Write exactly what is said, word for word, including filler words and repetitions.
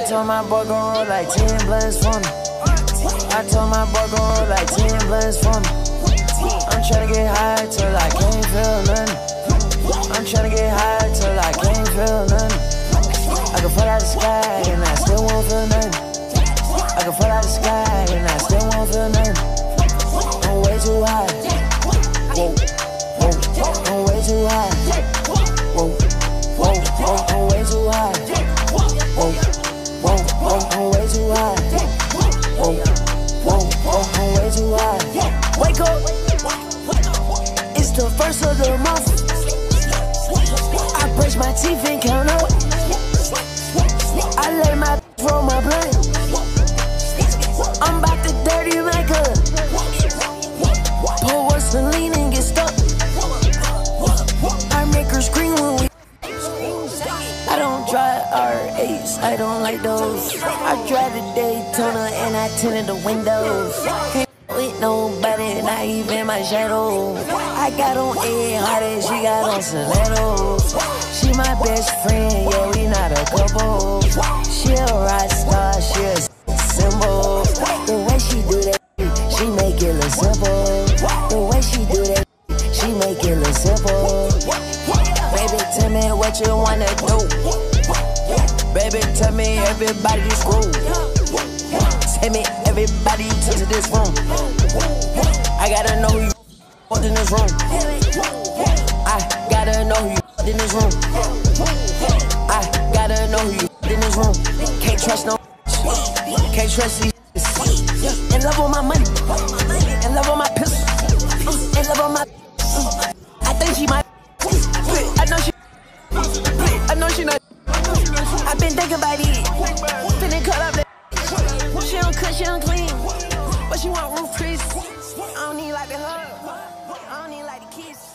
told my boy gon' roll like ten blunts for me. I told my boy gon' roll like ten blunts for me. I'm tryna get high till I can't feel nothing. I'm tryna get high till I can't feel nothing. I can fall out the sky and I still won't feel nothing. I can fall out the sky and I still won't feel nothing. I'm way too high. Whoa, whoa, I'm way too high. Whoa, whoa, whoa, I'm way too high. Whoa, whoa, whoa, I'm way too high. Whoa, whoa, whoa, I'm way too high. Wake up, it's the first of the month. I brush my teeth and count up. I let my roll my blunt. I'm about to dirty makeup. Pour one Celine and get stuck. I make her scream when we. I don't drive R eights, I don't like those. I drive the Daytona and I tinted the windows. Can't with nobody, not even my shadow. I got on Ed Hardy, she got on stilettos. She my best friend, yeah, we not a couple. She a rock star, she a symbol. The way she do that, she make it look simple. The way she do that, she make it look simple. Baby, tell me what you wanna do. Baby, tell me everybody screw. Tell me everybody to this room. I gotta know who you walked in this room. I gotta know who you in this room. I gotta know who you in this room. Can't trust no. Can't trust these. In love with my money. In love with my pistol. In love with my. I think she might. I know she. I know she not. I've been thinking about it. Finna cut up that. She don't cut, she don't clean. But she want roof trees. I don't need like the hug. I don't need like the kiss.